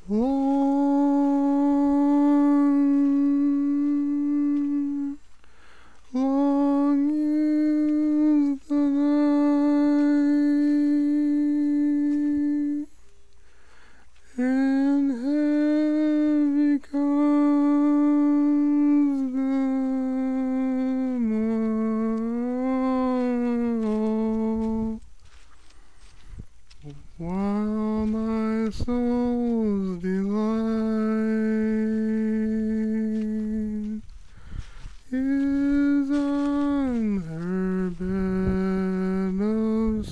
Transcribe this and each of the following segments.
Long, long is the night, and heavy comes the morrow, while my soul's delight is on her bed of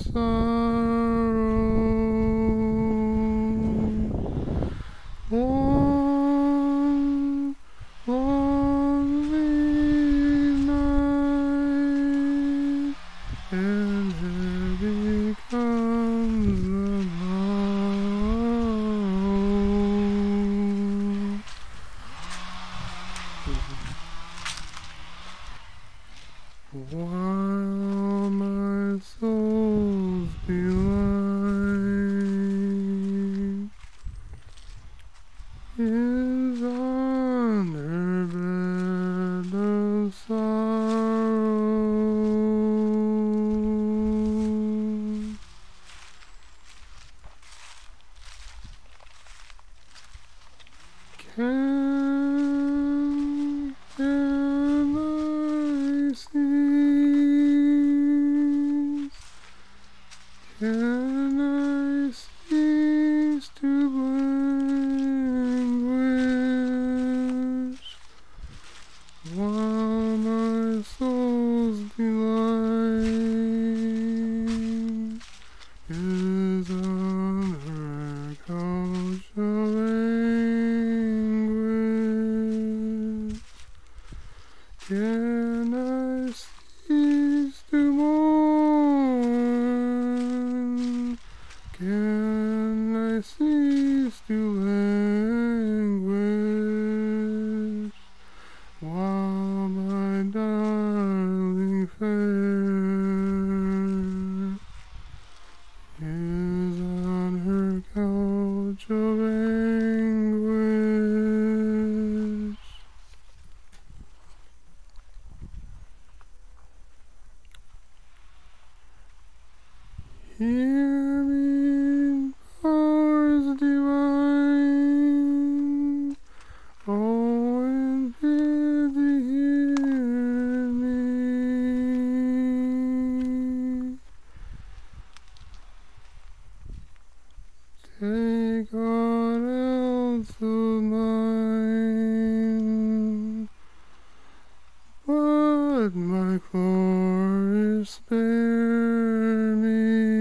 sorrow. Long, lonely night, and heavy comes the morrow. While my soul's delight is on her bed of sorrow. Can I cease? Can I cease to languish while my soul's delight is on her couch of anguish? Can I cease to mourn? Can I cease to languish while my darling fair is on her couch of anguish? Hear me, powers divine, oh, in pity hear me. Take aught else of mine, but my glory spare me.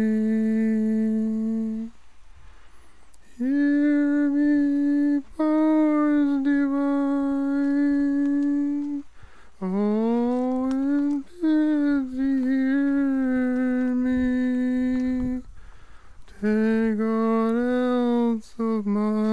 Hear me, powers divine, oh, in pity hear me. Take aught else of mine,